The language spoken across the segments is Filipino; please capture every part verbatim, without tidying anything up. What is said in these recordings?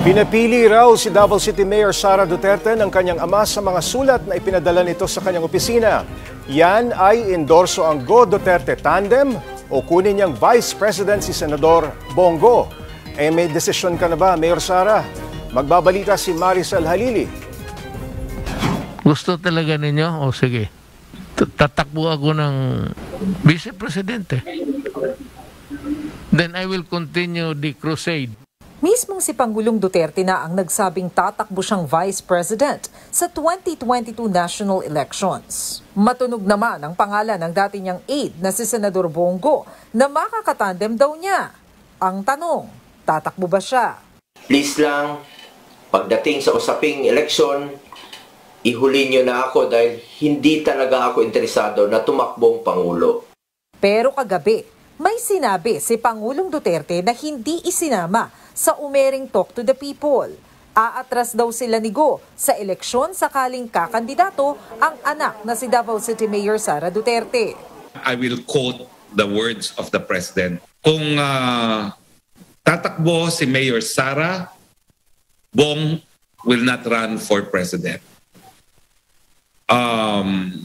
Pinapili raw si Davao City Mayor Sara Duterte ng kanyang ama sa mga sulat na ipinadala nito sa kanyang opisina. Yan ay endorso ang Go Duterte Tandem o kunin niyang Vice President si Senador Bongo. Eh may desisyon ka na ba, Mayor Sara? Magbabalita si Maricel Halili. Gusto talaga ninyo? O sige, tatakbo ako ng Vice Presidente. Then I will continue the crusade. Mismong si Pangulong Duterte na ang nagsabing tatakbo siyang Vice President sa twenty twenty-two national elections. Matunog naman ang pangalan ng dati niyang aide na si Senador Bongo na makakatandem daw niya. Ang tanong, tatakbo ba siya? Please lang, pagdating sa usaping eleksyon, ihuli niyo na ako dahil hindi talaga ako interesado na tumakbong Pangulo. Pero kagabi, may sinabi si Pangulong Duterte na hindi isinama sa umering Talk to the People. Aatras daw sila ni Go sa eleksyon sakaling kakandidato ang anak na si Davao City Mayor Sara Duterte. I will quote the words of the President. Kung uh, tatakbo si Mayor Sara, Bong will not run for President. Um,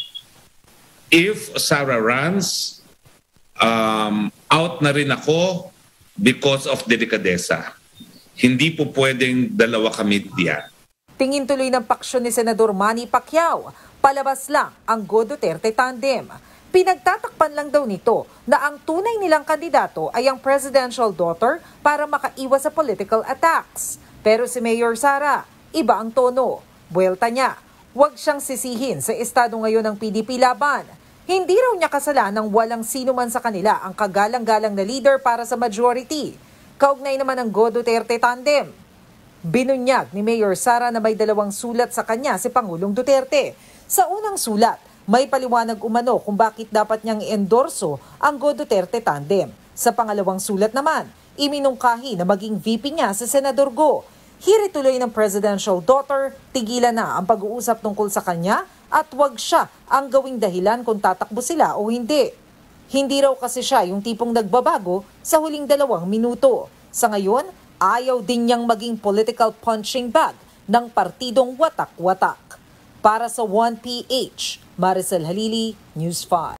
if Sara runs, um, out na rin ako because of delikadesa. Hindi po pwedeng dalawa kami diyan. Tingin tuloy ng paksyon ni Senador Manny Pacquiao, palabas lang ang Go Duterte Tandem. Pinagtatakpan lang daw nito na ang tunay nilang kandidato ay ang presidential daughter para makaiwas sa political attacks. Pero si Mayor Sara, iba ang tono. Buwelta niya, huwag siyang sisihin sa estado ngayon ng P D P laban. Hindi raw niya kasalanang walang sino man sa kanila ang kagalang-galang na leader para sa majority. Kaugnay naman ng Go Duterte Tandem. Binunyag ni Mayor Sara na may dalawang sulat sa kanya si Pangulong Duterte. Sa unang sulat, may paliwanag umano kung bakit dapat niyang i-endorso ang Go Duterte Tandem. Sa pangalawang sulat naman, iminungkahi na maging V P niya si Senador Go. Hirit tuloy ng presidential daughter, tigilan na ang pag-uusap tungkol sa kanya at wag siya ang gawing dahilan kung tatakbo sila o hindi. Hindi raw kasi siya yung tipong nagbabago sa huling dalawang minuto. Sa ngayon, ayaw din niyang maging political punching bag ng partidong watak-watak. Para sa one P H, Maricel Halili, News five.